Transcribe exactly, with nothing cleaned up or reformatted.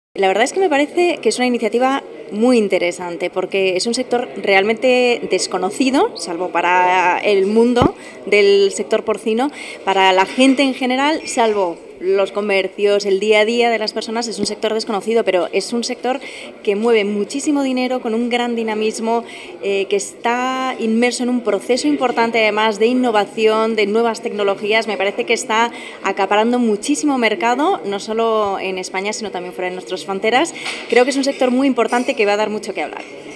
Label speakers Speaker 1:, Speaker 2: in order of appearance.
Speaker 1: La verdad es que me parece que es una iniciativa muy interesante porque es un sector realmente desconocido, salvo para el mundo del sector porcino, para la gente en general, salvo los comercios, el día a día de las personas, es un sector desconocido, pero es un sector que mueve muchísimo dinero, con un gran dinamismo, eh, que está inmerso en un proceso importante además de innovación, de nuevas tecnologías. Me parece que está acaparando muchísimo mercado, no solo en España, sino también fuera de nuestras fronteras. Creo que es un sector muy importante que va a dar mucho que hablar.